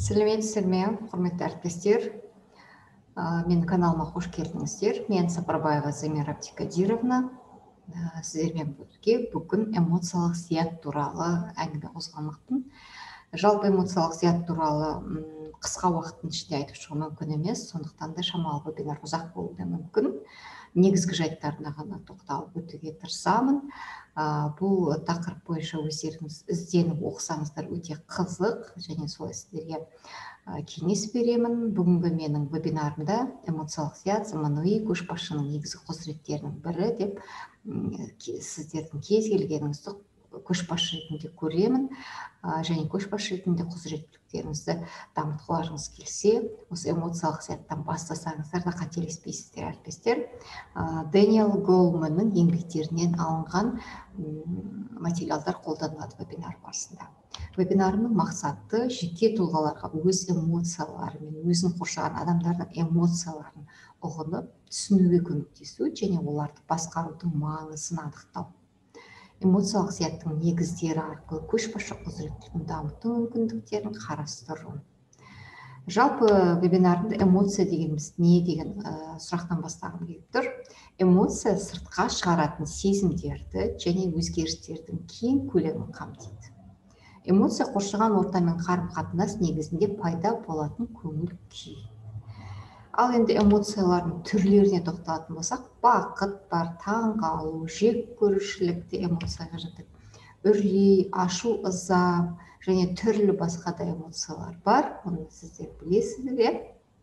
Сәлеметсіздер ме, құрметті әріптестер. Менің каналыма қош келдіңіздер. Мен Сапарбаева Замира Абдикадировна. Сіздермен бірге бүгін эмоциялық зият туралы әңгіме қозғамақпын. Жалпы эмоциялық зият туралы қысқа уақыттың ішінде айтып шығу мүмкін емес, сондықтан да шамалы вебинар ұзақ болуы да мүмкін. Негізгі жайттарына ғана тоқталып өтуге тырысамын. Бұл тақырып бойынша өздеріңіз ізденіп оқысаңыздар өте қызық, және солай сіздерге кеңес беремін. Бүгінгі менің вебинарымда эмоциялық зият заманауи көшбасшының негізгі құзыреттерінің бірі деп сіздердің кез келгеніңізді көшбасшы ретінде көремін, және көшбасшы ретінде құзыреттіліктеріңізді дамытқыларыңыз келсе, осы эмоциялық зияттан бастасаңыздар да қателеспейсіздер, әріптестер. Дэниел Голманның еңбектерінен алынған материалдар қолданылады вебинар барысында. Вебинарымның мақсаты жеке тұлғаларға өз эмоциялары мен өзін қоршаған адамдардың эмоцияларын ұғынып, түсінуге көмектесу және оларды басқарудың маңызын анықтау. Эмоциялық зияттың негіздері арқылы көшбасшы құзыреттілігін дамыту мүмкіндіктерін қарастыру. Жалпы вебинарымда эмоция дегеніміз не деген сұрақтан бастағым келіп тұр. Эмоция сыртқа шығаратын сезімдерді және өзгерістердің кең көлемін қамтиды. Эмоция қоршаған ортамен қарым-қатынас негізінде пайда болатын көңіл күй. Ал енді эмоциялардың түрлеріне тоқталатын болсақ, бақыт бар, таңғалу, жек көрушілік те эмоцияға жатады. Үрлей, ашу, ыза және түрлі басқа да эмоциялар бар. Оны сіздер білесіздер.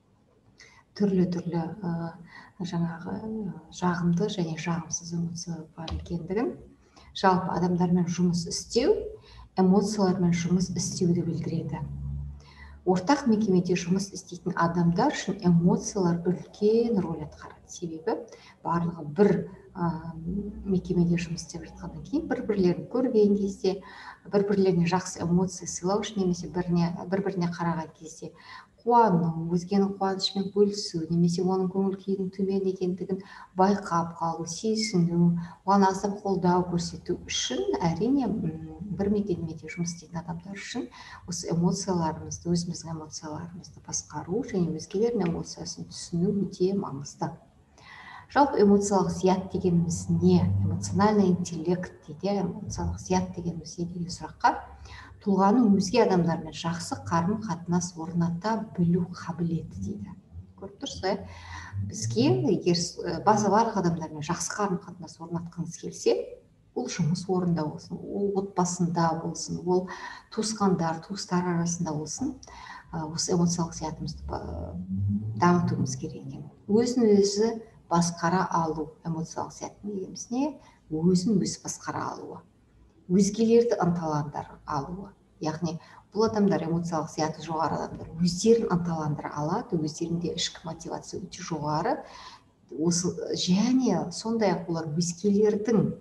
Түрлі жаңағы жағымды және жағымсыз эмоция бар екендігін. Жалпы адамдармен жұмыс істеу, эмоциялармен жұмыс істеуді білдіреді. Ортақ мекемеде жұмыс істейтін адамдар үшін эмоциялар үлкен рөл атқарады. Себебі барлығы бір мекемеде жұмыс істеп жатқаннан кейін бір-бірлерін көрген кезде, бір-бірлеріне жақсы эмоция сыйлау үшін немесе бір-біріне қараған кезде қуану, өзгенің қуанышымен бөлісу, немесе оның көңіл күйінің төмен екендігін байқап қалу, сезіну, оған аса қолдау көрсету үшін, әрине бір мекемеде жұмыс істейтін адамдар үшін осы эмоцияларымызды, өзіміздің эмоцияларымызды басқару және өзгелердің эмоциясын түсіну өте маңызды. Жалпы эмоциялық зият дегеніміз не? Эмоциональный интеллект дейді, эмоциялық зият дегеніміз не деген сұраққа тұлғаның өзге адамдармен жақсы қарым-қатынас орната білу қабілеті дейді. Көріп тұрсыз, бізге егер барлық адамдармен жақсы қарым-қатынас орнатқыңыз келсе, ол жұмыс орында болсын, ол отбасында болсын, ол туысқандар, туыстар арасында болсын, осы эмоциялық зиятымызды дамытуымыз керек екен. Өзін-өзі басқара алу, эмоциялық зият дегеніміз не? Өзін-өзі басқара алуы, өзгелерді ынталандыра алуы. Яғни бұл адамдар, эмоциялық зияты жоғары адамдар, өздерін ынталандыра алады, өздерінде ішкі мотивация өте жоғары. Және сондай-ақ олар өзгелердің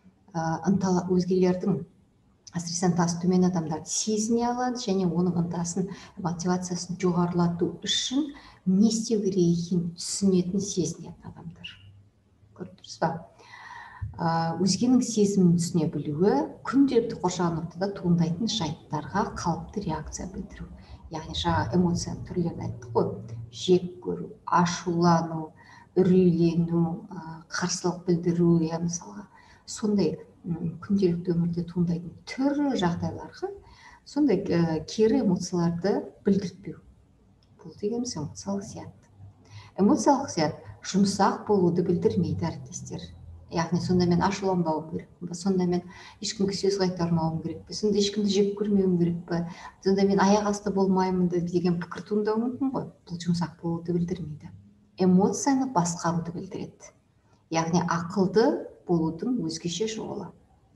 әсіресе ынтасы төмен адамдарды сезіне алады және оның ынтасын, мотивациясын жоғарылату үшін не істеу керек екенін түсінетін, сезінетін адамдар. Көріп тұрсыз ба? Өзгенің сезімін түсіне білуі, күнделікті қоршаған ортада туындайтын жайттарға қалыпты реакция білдіру. Яғни жаңа эмоцияның түрлерін айттық қой. Жек көру, ашулану, үрейлену, қарсылық білдіру, мысалға сондай күнделікті өмірде туындайтын түрлі жағдайларға сондай кері эмоцияларды білдіртпеу. Бұл дегеніміз эмоциялық зият. Эмоциялық зият жұмсақ болуды білдірмейді, әріптестер. Яғни сонда мен ашуланбауым керек пе, сонда мен ешкімге сөз қайтармауым керек пе, сонда ешкімді жек көрмеуім керек пе, сонда мен аяқ асты болмаймын деген пікір туындауы мүмкін ғой. Бұл жұмсақ болуды білдірмейді. Эмоцияны басқаруды білдіреді. Яғни ақылды болудың өзгеше жолы.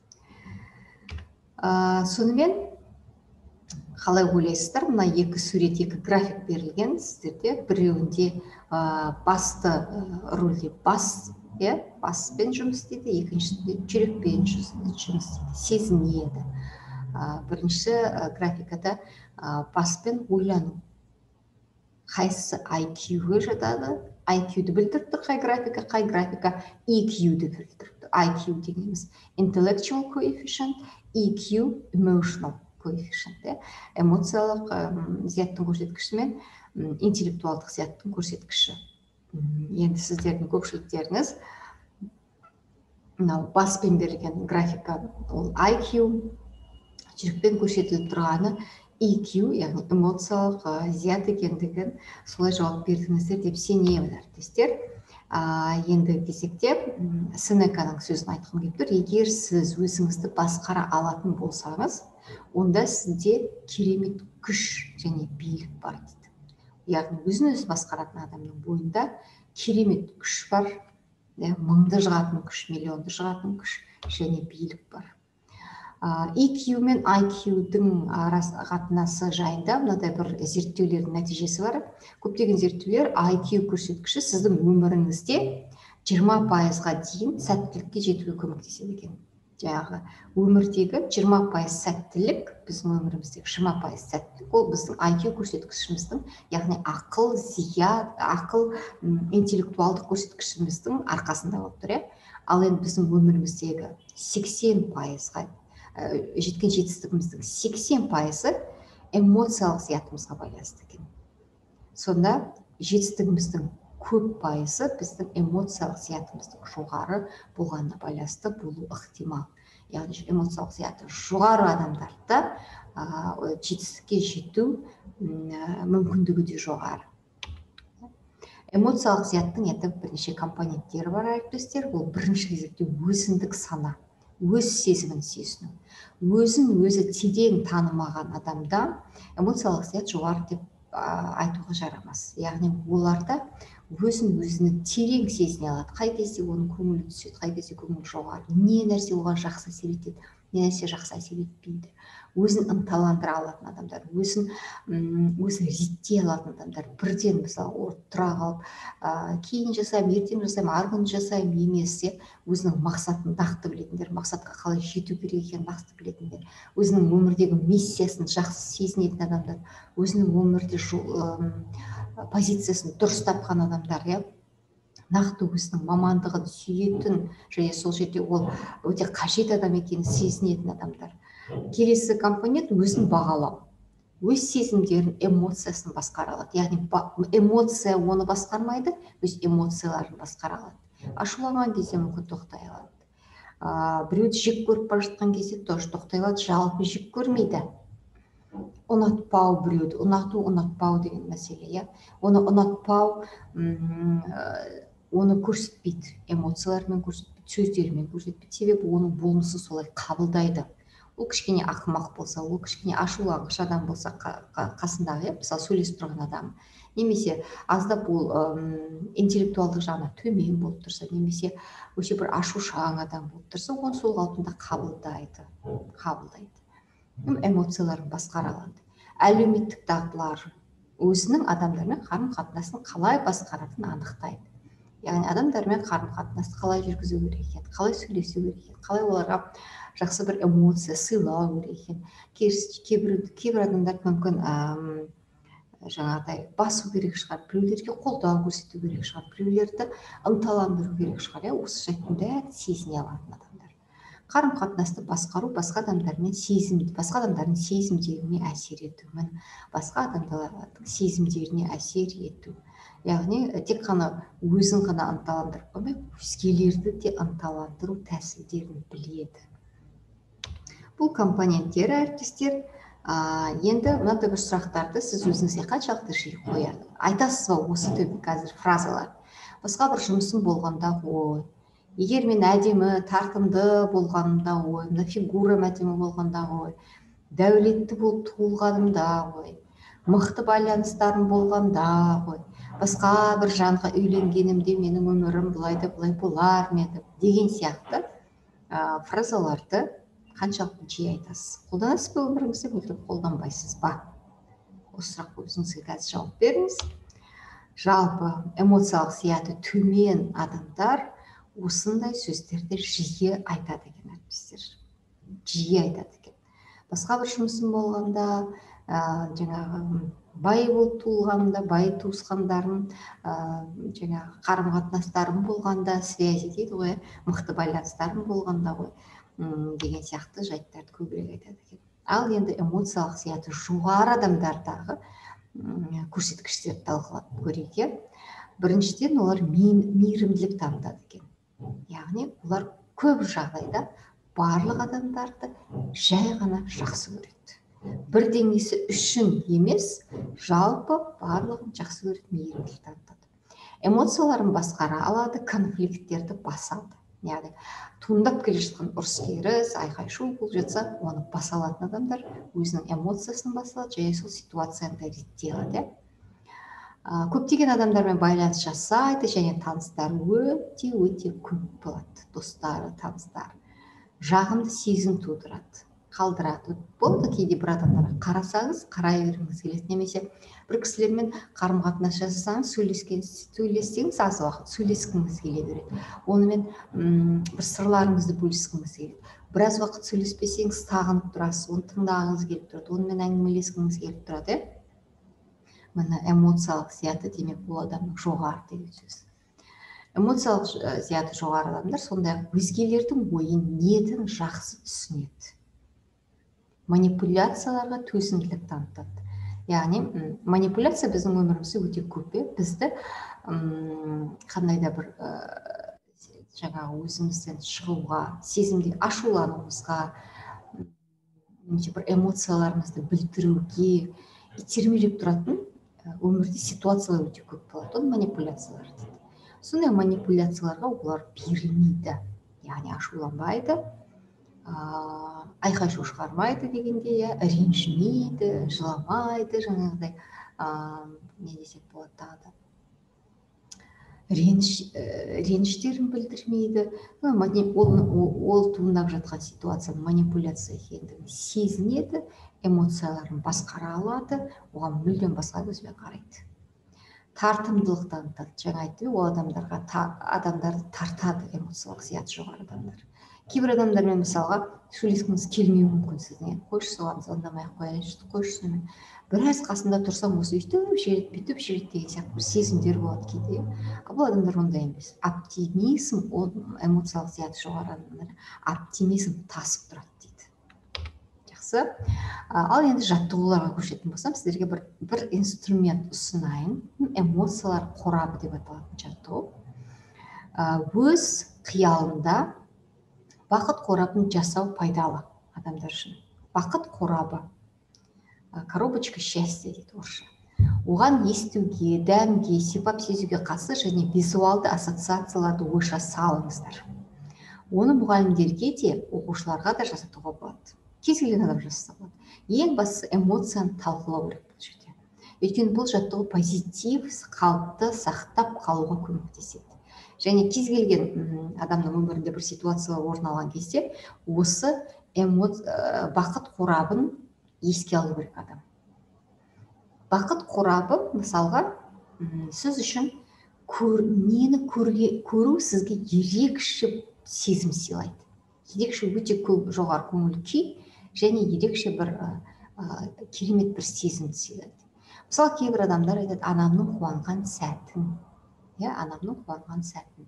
Сонымен қалай ойлайсыздар? Мына екі сурет, екі график берілген сіздерде. Біреуінде басты рөлде баспен жұмыс істейді, екіншісінде жүрекпен жұмыс істейді, сезінеді. Бірінші графикада баспен ойлану. Қайсысы IQ-ге жатады? IQ-ді білдіріп тұр, қай графика EQ-ді білдіріп тұр. IQ дегеніміз intellectual coefficient, EQ emotional. коэффициент, эмоциялық зияттың көрсеткіші мен интеллектуалдық зияттың көрсеткіші. Енді сіздердің көпшіліктеріңіз мынау баспен берілген графика ол IQ, жүрекпен көрсетіліп тұрғаны EQ, яғни эмоциялық зият екендігін солай жауап бердіңіздер деп сенемін, әріптестер. Енді кезекте Сенеканың сөзін айтқым келіп тұр. Егер сіз өзіңізді басқара алатын болсаңыз, онда сізде керемет күш және билік бар дейді. Яғни өзін өзі басқаратын адамның бойында керемет күш бар, мыңды жығатын күш, миллионды жығатын күш және билік бар. EQ мен IQ-дің қатынасы жайында мынадай бір зерттеулердің нәтижесі бар. Көптеген зерттеулер IQ көрсеткіші сіздің өміріңізде 20%-ға дейін сәттілікке жетуге көмектеседі екен. Жаңағы өмірдегі 20% сәттілік, біздің өміріміздегі 20% сәттілік, ол біздің IQ көрсеткішіміздің, яғни ақыл, зият, ақыл, интеллектуалдық көрсеткішіміздің арқасында болып тұр. Ал енді біздің өміріміздегі 80%-ға жеткен жетістігіміздің 80%-ы эмоциялық зиятымызға байланысты екен. Сонда жетістігіміздің көп пайызы біздің эмоциялық зиятымыздың жоғары болғанына байланысты болу ықтимал. Яғни эмоциялық зияты жоғары адамдарда жетістікке жету мүмкіндігі де жоғары. Эмоциялық зияттың енді бірнеше компоненттері бар, әріптестер. Бұл бірінші кезекте өзіндік сана, өз сезімін сезіну. Өзін өзі терең танымаған адамда эмоциялық зият жоғары деп айтуға жарамас. Яғни оларда өзін өзіні терең сезіне алады. Қай кезде оның көңілі түседі, қай кезде көңілі жоғары, не нәрсе оған жақсы әсер етеді, не нәрсе жақсы әсер етпейді. Өзін ынталандыра алатын адамдар, өзін реттей алатын адамдар, бірден мысалы тұра қалып, кейін жасаймын, ертең жасаймын, арғы күні жасаймын емес, өзінің мақсатын нақты білетіндер, мақсатқа қалай жету керек екенін нақты білетіндер, өзінің өмірдегі миссиясын жақсы сезінетін адамдар, өзінің өмірде позициясын дұрыс тапқан адамдар, нақты өзінің мамандығын сүйетін және сол жерде ол өте қажет адам екенін сезінетін адамдар. Келесі компонент өзін бағалау. Өз сезімдерін, эмоциясын басқара алады. Яғни эмоция оны басқармайды, өз эмоцияларын басқара алады. Ашуланған кезде мүмкін тоқтай алады. Біреуді жек көріп бара жатқан кезде тоже тоқтай алады, жалпы жек көрмейді. Ұнатпау біреуді, ұнатпау деген мәселе, оны ұнатпау, оны көрсетпейді, эмоциялармен көрсетпейді, сөздерімен көрсетпейді, себебі оның болмысы солай қабылдайды. Ол кішкене ақымақ болса, ол кішкене ашуланғыш адам болса қасындағы, мысалы сөйлесіп тұрған адам, немесе аздап ол интеллектуалдық жағынан төмен болып тұрса, немесе өте бір ашушаң адам болып тұрса, оны сол қалпында қабылдайды. Эмоцияларын басқара алады. Әлеуметтік дағдылар өзінің адамдармен қарым-қатынасын қалай басқаратынын анықтайды. Яғни адамдармен қарым-қатынасты қалай жүргізу керек екен, қалай сөйлесу керек екен, қалай оларға жақсы бір эмоция сыйлау керек екен. Кейбір адамдар мүмкін жаңағыдай басу керек шығар, біреулерге қолдау көрсету керек шығар, біреулерді ынталандыру керек шығар, осы жайттың бәрін сезіне алатын адамдар. Қарым-қатынасты басқару басқа адамдардың сезімдеріне әсер етумен, басқа адамдардың сезімдеріне әсер ету. Яғни тек қана өзін ғана ынталандырып қоймай, өзгелерді де ынталандыру тәсілдерін біледі. Бұл компоненттер, әріптестер. Енді мынадай бір сұрақтарды сіз өзіңізге қаншалықты жиі қояды? Айтасыз ба осы төбе қазір фразалар? Басқа бір жұмысым болғанда ой, егер мен әдемі, тартымды болғанымда ой, фигурам әдемі болғанда ой, дәулетті болып туылғанымда ой, мықты байланыстарым болғанда ой, басқа бір жанға үйленгенімде менің өмірім бұлай да бұлай болар ма еді деген сияқты фразаларды қаншалықты жиі айтасыз? Қолданасыз ба өміріңізде, мүлде қолданбайсыз ба? Осы сұраққа өзіңізге қазір жауап беріңіз. Жалпы эмоциялық зияты төмен адамдар осындай сөздерді жиі айтады екен, әріптестер. Жиі айтады екен. Басқа бір жұмысым болғанда, жаңағы бай болып туылғанда, бай туысқандарым, жаңағы қарым-қатынастарым болғанда, связи дейді ғой, мықты байланыстарым болғанда ғой, деген сияқты жайттарды көбірек айтады екен. Ал енді эмоциялық зияты жоғары адамдардағы көрсеткіштерді талқылап көрейік. Біріншіден, олар мейірімділік танытады екен. Яғни олар көп жағдайда барлық адамдарды жай ғана жақсы көреді. Бірдеңесі үшін емес, жалпы барлығын жақсы көреді, мейірімділік танытады. Эмоцияларын басқара алады, конфликттерді басады. Яғни туындап келе жатқан ұрыс-керіс, айқай-шу болып жатса, оны баса алатын адамдар өзінің эмоциясын баса алады, және сол ситуацияны да реттей алады. Көптеген адамдармен байланыс жасайды, және таныстары өте көп болады. Достары, таныстары жағымды сезім тудырады, қалдырады. Болды, кейде бір адамдарға қарасаңыз, қарай бергіңіз келеді, немесе бір кісілермен қарым-қатынас жасасаңыз, сөйлессеңіз, аз уақыт сөйлескіңіз келе береді. Онымен бір сырларыңызды бөліскіңіз келеді. Біраз уақыт сөйлеспесеңіз, сағынып тұрасыз, оны тыңдағыңыз келіп тұрады, онымен әңгімелескіңіз келіп тұрады. Міне эмоциялық зияты демек бұл адамның жоғары деген сөз. Эмоциялық зияты жоғары адамдар сондай-ақ өзгелердің ойын, ниетін жақсы түсінеді. Манипуляцияларға төзімділік танытады. Яғни манипуляция біздің өмірімізде өте көп. Бізді қандай да бір жаңағы өзімізден шығуға, сезімге, ашулануымызға, немесе бір эмоцияларымызды білдіруге итермелеп тұратын өмірде ситуациялар өте көп болады. Оны манипуляциялар дейді. Сондай манипуляцияларға олар берілмейді. Яғни ашуланбайды, айқай-шу шығармайды дегенде, ренжімейді, жыламайды, жаңағыдай не десек болады тағы да, реніштерін білдірмейді. Ол туындап жатқан ситуацияның манипуляция екендігін сезінеді, эмоцияларын басқара алады, оған мүлдем басқа көзбен қарайды. Тартымдылық танытады. Жаңа айттым, ол адамдарды тартады, эмоциялық зияты жоғары адамдар. Кейбір адамдармен мысалға сөйлескіңіз келмеуі мүмкін сіздің. Қойшы, соған звондамай-ақ қояйыншы, қойшы, сонымен біраз қасында тұрсам, осы өйтіп жүреді, бүйтіп жүреді деген сияқты бір сезімдер болады кейде. Бұл адамдар ондай емес. Оптимизм, ол эмоциялық зияты жоғары адамдар, оптимизм тасып тұрады дейді. Жақсы. Ал енді жаттығуларға көшетін болсам, сіздерге бір инструмент ұсынайын. Эмоциялар қорабы деп аталатын жаттығу. Өз қиялында бақыт қорабын жасау пайдалы адамдар үшін. Бақыт қорабы, коробочка счастья дейді орысша. Оған естуге, дәмге, сипап сезуге қатысты және визуалды ассоциацияларды ойша салыңыздар. Оны мұғалімдерге де, оқушыларға да жасатуға болады. Кез келген адам жасаса болады. Ең бастысы эмоцияны талқылау керек бұл жерде. Өйткені бұл жаттығу позитив қалыпты сақтап қалуға көмектеседі. Және кез келген адамның өмірінде бір ситуациялар орын алған кезде осы бақыт қорабын еске алу керек адам. Бақыт қорабы, мысалға, сіз үшін нені көру сізге ерекше сезім сыйлайды. Ерекше өте жоғары көңіл күй және ерекше бір керемет бір сезім сыйлайды. Мысалы, кейбір адамдар айтады, анамның қуанған сәтін. Анамның қуанған сәтін.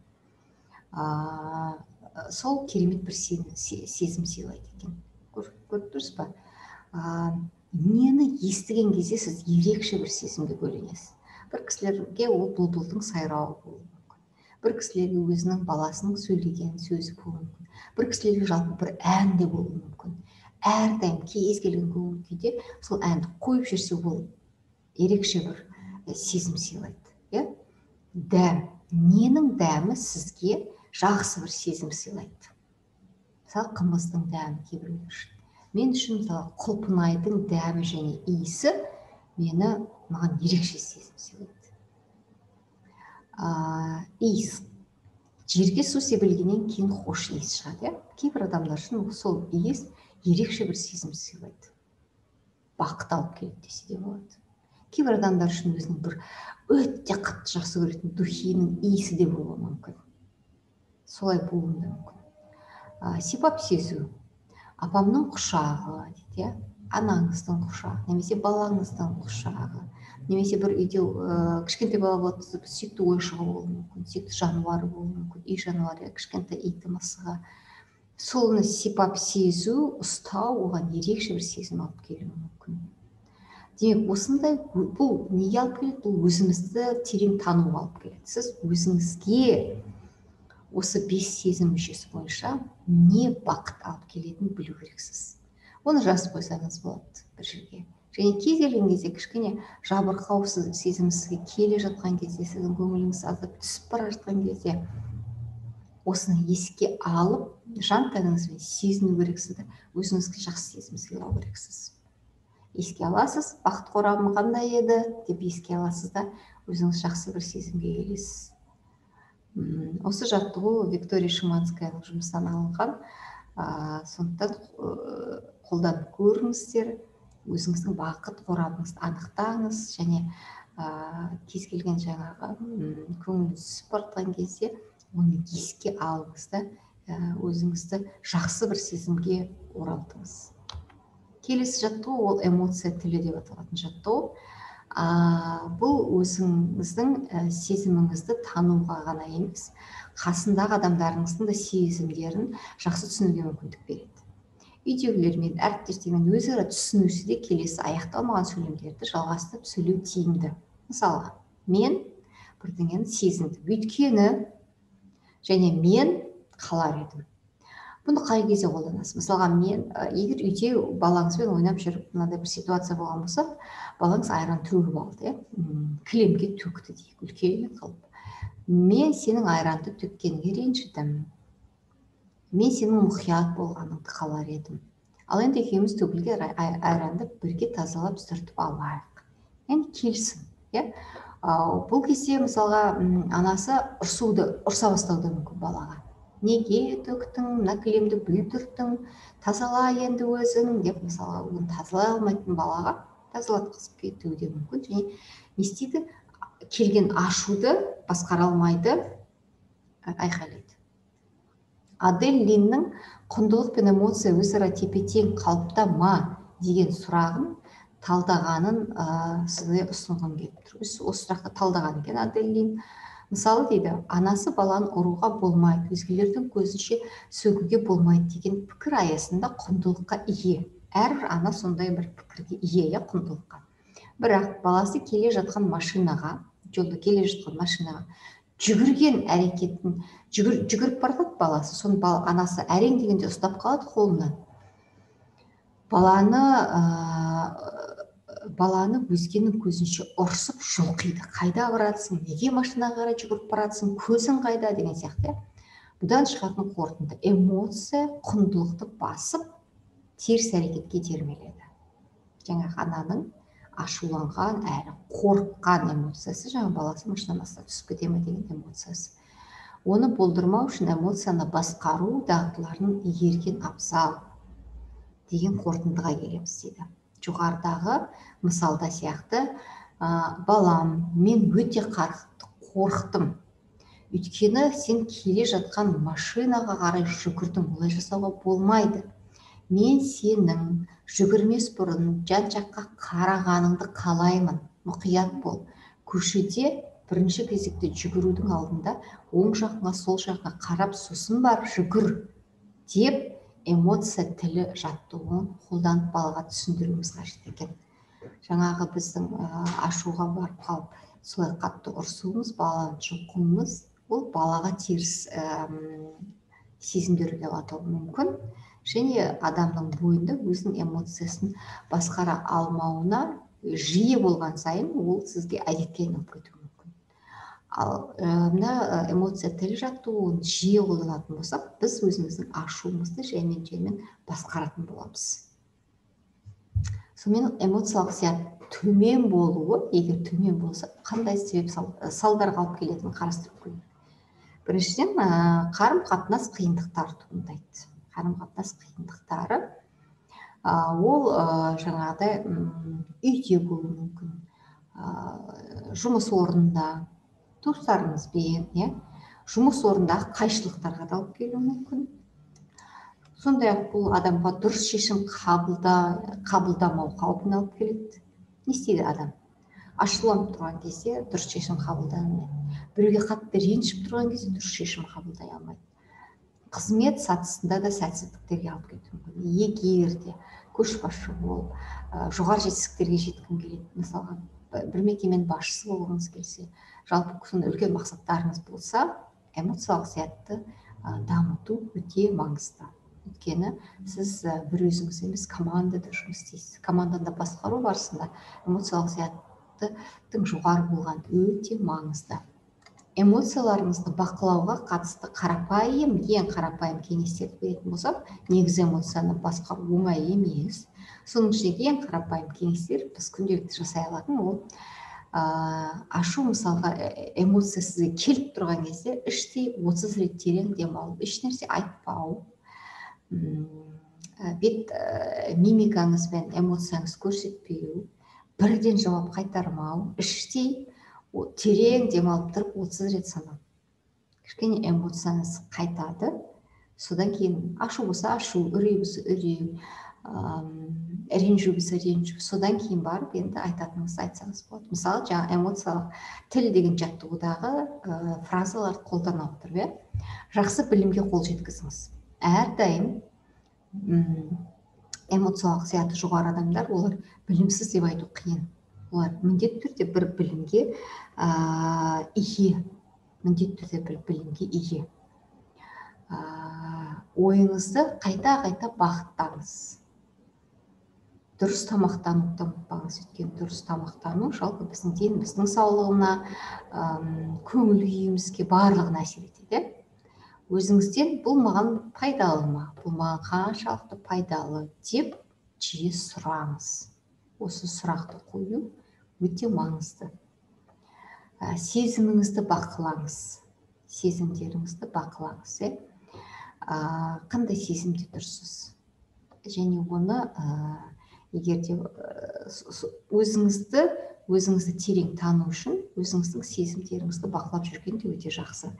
Сол керемет бір сезім сыйлайды екен. Көріп тұрсыз ба? Нені естіген кезде сіз ерекше бір сезімге бөленесіз. Бір кісілерге ол бұлбұлдың сайрауы болуы мүмкін. Бір кісілерге өзінің баласының сөйлеген сөзі болуы мүмкін. Бір кісілерге жалпы бір ән де болуы мүмкін. Әрдайым кез келген көңіл күйде сол әнді қойып жүрсе, ол ерекше бір сезім сыйлайды. Дәм. Ненің дәмі сізге жақсы бір сезім сыйлайды? Мысалы, қымыздың дәмі кейбіреулер үшін. Мен үшін мысалы құлпынайдың дәмі және иісі маған ерекше сезім сыйлайды. Иіс. Жерге су себілгеннен кейін хош иіс шығады. Кейбір адамдар үшін сол иіс ерекше бір сезім сыйлайды. Бақыт алып келеді десе де болады. Кейбір адамдар үшін өзінің бір өте қатты жақсы көретін духиінің иісі де болуы мүмкін. Солай болуы мүмкін. Сипап сезу. Апамның құшағы дейді, анаңыздың құшағы, немесе балаңыздың құшағы, немесе бір үйде кішкентай бала болады, сүйікті ойыншығы болуы мүмкін, сүйікті жануары болуы мүмкін, үй жануары, кішкентай иті, мысығы. Солны сипап сезу, ұстау оған ерекше бір сезім алып келуі мүмкін. Демек, осындай бұл неге алып келеді? Бұл өзімізді терең тануға алып келеді. Сіз өзіңізге осы 5 сезім мүшесі бойынша не бақыт алып келетінін білу керексіз. Оны жазып қойсаңыз болады бір жерге. Және кез келген кезде кішкене жабырқау сезім сізге келе жатқан кезде, сіздің көңіліңіз аздап түсіп бара жатқан кезде осыны еске алып, жан тәніңізбен сезіну керексіз, өзіңізге жақсы сезім сыйлау керексіз. Еске аласыз, бақыт қорабым қандай еді деп еске аласыз да, өзіңіз жақсы бір сезімге келесіз. Осы жаттығу Виктория Шиманскаяның жұмысынан алынған, сондықтан қолданып көріңіздер, өзіңіздің бақыт қорабыңызды анықтаңыз, және кез келген жаңағы көңіліңіз түсіп бара жатқан кезде оны еске алыңыз да, өзіңізді жақсы бір сезімге оралтыңыз. Келесі жаттығу ол эмоция тілі деп аталатын жаттығу. Бұл өзіңіздің сезіміңізді тануға ғана емес, қасындағы адамдарыңыздың да сезімдерін жақсы түсінуге мүмкіндік береді. Үйдегілермен, әріптестермен өзара түсінісі де келесі аяқталмаған сөйлемдерді жалғастырып сөйлеу тиімді. Мысалы, мен бірдеңені сезіндім, өйткені және мен қалар едім. Бұны қай кезде қолданасыз? Мысалға, мен егер үйде балаңызбен ойнап жүріп, мынандай бір ситуация болған болса, балаңыз айран төгіп алды, кілемге төкті дейік, үлкен қылып. Мен сенің айранды төккеніңе ренжідім. Мен сенің мұқият болғаныңды қалар едім. Ал енді екеуміз төгілген айранды бірге тазалап сүртіп алайық. Яғни келісім. Бұл кезде мысалға анасы ұрса бастауы мүмкін балаға. Неге төктің, мына кілемді бүлдірдің, тазала енді өзің деп, мысалға, оны тазалай алмайтын балаға тазалатқызып кетуі де мүмкін. Және не істейді? Келген ашуды басқара алмайды, айқайлайды. Адель Линнің құндылық пен эмоция өзара тепе-тең қалыпта ма деген сұрағын талдағанын сізге ұсынғым келіп тұр. Осы сұрақты талдаған екен Адель Лин. Мысалы дейді, анасы баланы ұруға болмайды, өзгелердің көзінше сөгуге болмайды деген пікір аясында құндылыққа ие. Әрбір ана сондай бір пікірге ие, құндылыққа. Бірақ баласы жолда келе жатқан машинаға жүгірген әрекетін, жүгіріп бардады баласы, соны анасы әрең дегенде ұстап қалады қолынан. Баланы өзгенің көзінше ұрсып жұлқиды. Қайда баратсың, неге машинаға қарай жүгіріп баратсың, көзің қайда деген сияқты. Бұдан шығатын қорытынды эмоция құндылықты басып, теріс әрекетке итермеледі. Жаңағы ананың ашуланған, әрі қорыққан эмоциясы, жаңа баласы машинадан астына түсіп кете ме деген эмоциясы. Оны болдырмау үшін эмоцияны басқару дағдыларын игерген абзал деген қорытындыға келеміз дейді. Жоғарыдағы мысалда сияқты, балам, мен өте қорықтым. Өйткені сен келе жатқан машинаға қарай жүгірдің, олай жасауға болмайды. Мен сенің жүгірмес бұрын жан-жаққа қарағаныңды қалаймын, мұқият бол. Көшеде бірінші кезекте жүгірудің алдында оң жағыңа, сол жағыңа қарап, сосын барып жүгір деп эмоция тілі жаттығуын қолданып балаға түсіндіруіміз қажет екен. Жаңағы біздің ашуға барып қалып, солай қатты ұрсуымыз, баланы жұлқуымыз, ол балаға теріс сезімдерге алатауы мүмкін. Және адамның бойында өзінің эмоциясын басқара алмауына жиі болған сайын ол сізге әдетке айналып кетуі мүмкін. Ал мына эмоция тілі жаттығуын жиі қолданатын болсақ, біз өзіміздің ашуымызды жаймен басқаратын боламыз. Сонымен эмоциялық зиян төмен болуы, егер төмен болса, қандай себеп салдарға алып келетінін қарастырып көрейік. Біріншіден, қарым-қатынас қиындықтары туындайды. Қарым-қатынас қиындықтары ол жаңағыдай үйде болуы мүмкін, жұмыс орнында, туыстарыңызбен, жұмыс орындағы қайшылықтарға да алып келуі мүмкін. Сондай-ақ бұл адамға дұрыс шешім қабылдамау қаупін алып келеді. Не істейді адам? Ашуланып тұрған кезде дұрыс шешім қабылдай алмайды. Біреуге қатты ренжіп тұрған кезде дұрыс шешім қабылдай алмайды. қызмет сатысында да сәтсіздіктерге алып кетуі мүмкін. Егер де көшбасшы болып жоғары жетістіктерге жеткім келеді, мысалға бір мекеменің басшысы болғыңыз келсе, жалпы сондай үлкен мақсаттарыңыз болса, эмоциялық зиятты дамыту өте маңызды. Өйткені сіз бір өзіңіз емес, командада жұмыс істейсіз. Команданы басқару барысында эмоциялық зияттың жоғары болған өте маңызды. Эмоцияларыңызды бақылауға қатысты ең қарапайым кеңестерді беретін болсам, негізі эмоцияны басқару оңай емес. Соның ішіндегі ең қарапайым кеңестер біз күнделікті жасай алатын ол ашу. Мысалға, эмоция сізге келіп тұрған кезде іштей 30 рет терең демалып, ешнәрсе айтпау, бет мимикаңызбен эмоцияңыз көрсетпеу, бірден жауап қайтармау, іштей терең демалып тұрып 30 рет санау. Кішкене эмоцияңыз қайтады, содан кейін ашу болса ашу, үрей болса үрей, ренжу болса ренжу, содан кейін барып енді айтатыныңызды айтсаңыз болады. Мысалы, жаңа эмоциялық тіл деген жаттығудағы фразаларды қолдана отырып, жақсы білімге қол жеткізіңіз. Әрдайым эмоциялық зияты жоғары адамдар, олар білімсіз деп айту қиын. Олар міндетті түрде бір білімге ие. Міндетті түрде бір білімге ие. Ойыңызды қайта-қайта бағыттаңыз. Дұрыс тамақтануды ұмытпаңыз. Өйткені дұрыс тамақтану жалпы біздің деніміздің саулығына, көңіл күйімізге барлығына әсер етеді. Өзіңізден бұл маған пайдалы ма, бұл маған қаншалықты пайдалы деп жиі сұраңыз. Осы сұрақты қою өте маңызды. Сезіміңізді бақылаңыз. Сезімдеріңізді бақылаңыз. Қандай сезімде тұрсыз? Және оны егер де өзіңізді терең тану үшін өзіңіздің сезімдеріңізді бақылап жүрген де өте жақсы.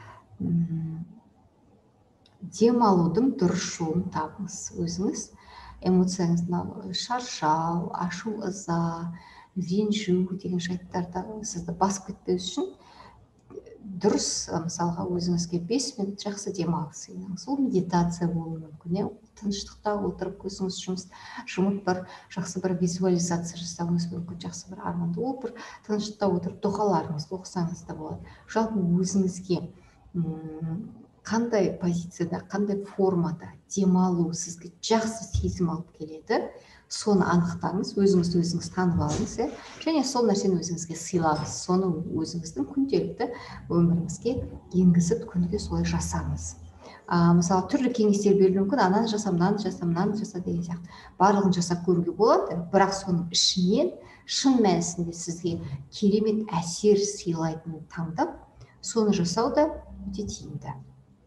Демалудың дұрыс жолын табыңыз. Өзіңіз эмоцияңызды шаршау, ашу, ыза, ренжу деген жайттарда сізді басып кетпеу үшін дұрыс, мысалға, өзіңізге 5 минут жақсы демалыс алыңыз. Ол медитация болуы мүмкін. Тыныштықта отырып көзіңіз жұмып бір жақсы бір визуализация жасауыңыз мүмкін, жақсы бір арманды. Ол бір тыныштықта отырып дұғаларыңызды оқысаңыз да болады. Жалпы өзіңізге қандай позицияда, қандай формада демалу сізге жақсы сезім алып келеді, соны анықтаңыз, өзіңіз танып алыңыз, және сол нәрсені өзіңізге сыйлаңыз. Соны өзіңіздің күнделікті өміріңізге енгізіп, күніге солай жасаңыз. Мысалы, түрлі кеңестер берілуі мүмкін, ананы жаса, мынаны жаса, мынаны жаса деген сияқты. Барлығын жасап көруге болады, бірақ соның ішінен шын мәнісінде сізге керемет әсер сыйлайтынын таңдап, соны жасау да өте тиімді.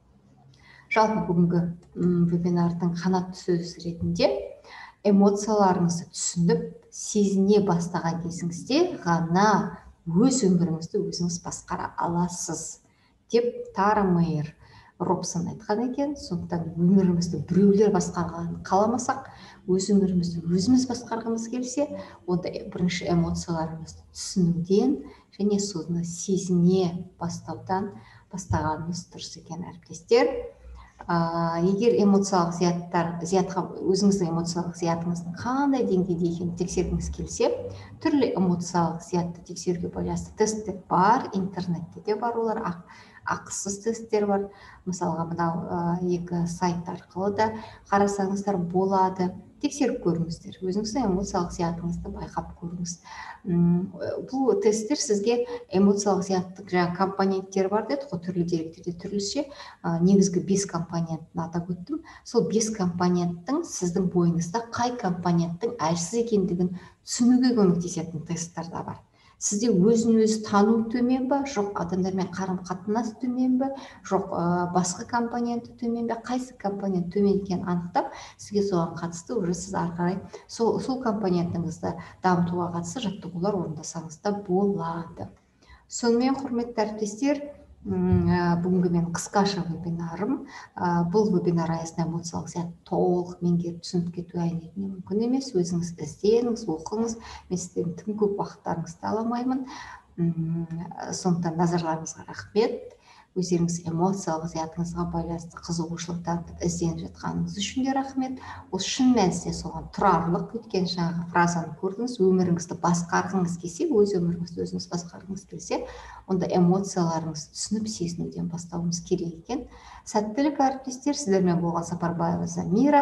Жалпы бүгінгі вебинардың қанатты сөз ретінде эмоцияларыңызды түсініп, сезіне бастаған кезіңізде ғана өз өміріңізді өзіңіз басқара аласыз деп Тара Мэйер Робсон айтқан екен. Сондықтан өмірімізді біреулер басқарғанын қаламасақ, өз өмірімізді өзіміз басқарғымыз келсе, онда бірінші эмоцияларымызды түсінуден және соны сезіне бастағанымыз дұрыс екен, әріптестер. Егер эмоциялық өзіңіздің эмоциялық зиятыңыздың қандай деңгейде екенін тексергіңіз келсе, түрлі эмоциялық зиятты тексеруге байланысты тесттер бар, интернетте де бар, олар ақысыз тесттер бар. Мысалға, мынау екі сайт арқылы да қарасаңыздар болады. Тексеріп көріңіздер, өзіңіздің эмоциялық зиятыңызды байқап көріңіз. Бұл тесттер сізге эмоциялық зияттың жаңа компоненттері бар деді ғой, түрлі деректерде түрліше. Негізгі 5 компонентін атап өттім. Сол 5 компоненттің сіздің бойыңызда қай компоненттің әлсіз екендігін түсінуге көмектесетін тесттер да бар. Сізде өзін-өзі тану төмен ба, жоқ адамдармен қарым-қатынас төмен ба, жоқ басқа компоненті төмен ба, қайсы компонент төмен екенін анықтап, сізге соған қатысты уже сіз ары қарай сол компонентіңізді дамытуға қатысты жаттығулар орындасаңыз да болады. Сонымен, құрметті әріптестер, бүгінгі мен қысқаша вебинарым. Бұл вебинар аясында эмоциялық зиятты толық меңгеріп түсініп кету әрине мүмкін емес. Өзіңіз іздеңіз, оқыңыз. Мен сіздердің тым көп уақыттарыңызды ала алмаймын. Сондықтан назарларыңызға рахмет. өздеріңіз эмоциялық зиятыңызға байланысты қызығушылық танытып ізденіп жатқаныңыз үшін де рахмет. Ол шын мәнісінде соған тұрарлық. Өйткені жаңағы фразаны көрдіңіз, өміріңізді басқарғыңыз келсе, өз өміріңізді өзіңіз басқарғыңыз келсе, онда эмоцияларыңызды түсініп сезінуден бастауымыз керек екен. Сәттілік, әріптестер. Сіздермен болған Сапарбаева Замира.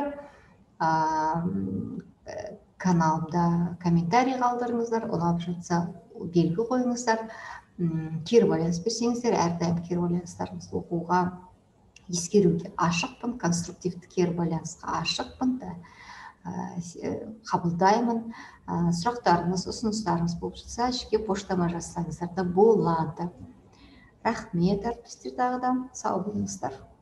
Каналымда комментарий қалдырыңыздар, ұнап жатса белгі қойыңыздар. Кері байланыс берсеңіздер, әрдайым кері байланыстарыңызды оқуға, ескеруге ашықпын, конструктивті кері байланысқа ашықпын, қабылдаймын. Сұрақтарыңыз, ұсыныстарыңыз болып жатса, жеке поштама жазсаңыздар да болады. Рахмет, әріптестер, тағы да сау болыңыздар.